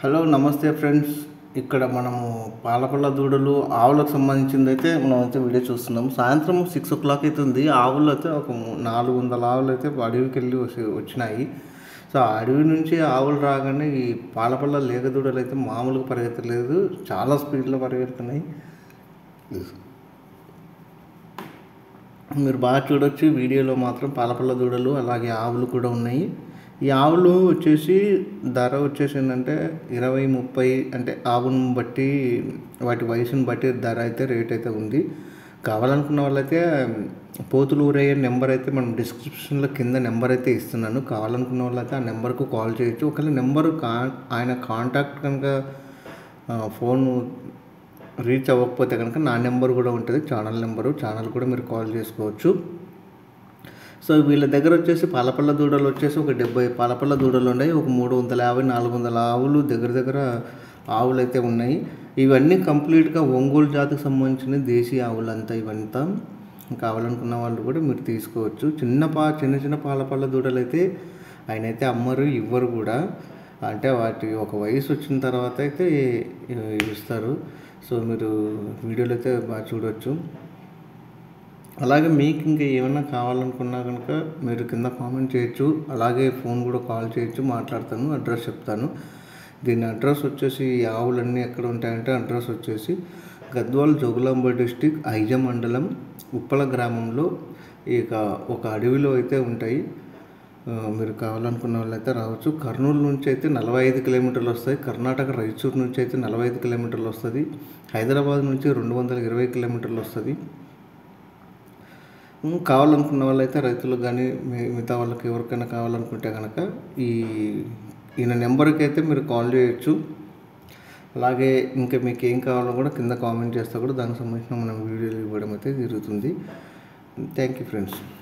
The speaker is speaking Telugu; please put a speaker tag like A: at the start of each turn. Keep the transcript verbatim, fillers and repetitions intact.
A: హలో నమస్తే ఫ్రెండ్స్. ఇక్కడ మనము పాలపల్ల దూడలు ఆవులకు సంబంధించింది అయితే మనం అయితే వీడియో చూస్తున్నాం. సాయంత్రం సిక్స్ ఓ క్లాక్ అవుతుంది. ఆవులు అయితే ఒక నాలుగు వందల ఆవులు అయితే అడవికి వెళ్ళి వచ్చినాయి. సో ఆ అడవి నుంచి ఆవులు రాగానే ఈ పాలపల్ల లేగ దూడలు అయితే మామూలుగా పరిగెత్తలేదు, చాలా స్పీడ్లో పరిగెడుతున్నాయి. మీరు బాగా చూడొచ్చు వీడియోలో. మాత్రం పాలపల్ల దూడలు అలాగే ఆవులు కూడా ఉన్నాయి. ఈ ఆవులు వచ్చేసి ధర వచ్చేసి ఏంటంటే ఇరవై ముప్పై అంటే ఆవును బట్టి వాటి వయసును బట్టి ధర అయితే రేట్ అయితే ఉంది. కావాలనుకున్న వాళ్ళైతే పోతులు ఊరయ్యే నెంబర్ అయితే మనం డిస్క్రిప్షన్లో కింద నెంబర్ అయితే ఇస్తున్నాను. కావాలనుకున్న వాళ్ళైతే ఆ నెంబర్కు కాల్ చేయొచ్చు. ఒకవేళ నెంబరు కా ఆయన కాంటాక్ట్ కనుక ఫోన్ రీచ్ అవ్వకపోతే కనుక నా నెంబర్ కూడా ఉంటుంది, ఛానల్ నెంబరు. ఛానల్ కూడా మీరు కాల్ చేసుకోవచ్చు. సో వీళ్ళ దగ్గర వచ్చేసి పాలపల్ల దూడలు వచ్చేసి ఒక డెబ్బై పాలపల్ల దూడలు ఉన్నాయి. ఒక మూడు వందల యాభై నాలుగు వందల ఆవులు దగ్గర దగ్గర ఆవులు అయితే ఉన్నాయి. ఇవన్నీ కంప్లీట్గా ఒంగోలు జాతికి సంబంధించిన దేశీయ ఆవులు అంతా. ఇవంతా కావాలనుకున్న వాళ్ళు కూడా మీరు తీసుకోవచ్చు. చిన్న పా చిన్న చిన్న పాలపల్ల దూడలు అయితే ఆయన అయితే అమ్మరు, ఇవ్వరు కూడా. అంటే వాటి ఒక వయసు వచ్చిన తర్వాత అయితే ఇస్తారు. సో మీరు వీడియోలో అయితే బాగా చూడవచ్చు. అలాగే మీకు ఇంకా ఏమైనా కావాలనుకున్నా కనుక మీరు కింద కామెంట్ చేయొచ్చు. అలాగే ఫోన్ కూడా కాల్ చేయొచ్చు, మాట్లాడతాను, అడ్రస్ చెప్తాను. దీని అడ్రస్ వచ్చేసి ఆవులన్నీ ఎక్కడ ఉంటాయంటే అడ్రస్ వచ్చేసి గద్వాల్ జోగులాంబ డిస్టిక్ ఐజ మండలం ఉప్పల గ్రామంలో ఇక ఒక అడవిలో అయితే ఉంటాయి. మీరు కావాలనుకున్న వాళ్ళు అయితే రావచ్చు. కర్నూలు నుంచి అయితే నలభై ఐదు కిలోమీటర్లు వస్తాయి. కర్ణాటక రైచూరు నుంచి అయితే నలభై ఐదు కిలోమీటర్లు వస్తుంది. హైదరాబాద్ నుంచి రెండు వందల ఇరవై కిలోమీటర్లు వస్తుంది. కావాలనుకున్న వాళ్ళైతే రైతులకు కానీ మిగతా వాళ్ళకి ఎవరికైనా కావాలనుకుంటే కనుక ఈ ఈయన నెంబర్కి అయితే మీరు కాల్ చేయొచ్చు. అలాగే ఇంకా మీకు ఏం కావాలో కూడా కింద కామెంట్ చేస్తే కూడా దానికి సంబంధించిన మనం వీడియోలు ఇవ్వడం అయితే జరుగుతుంది. Thank you friends.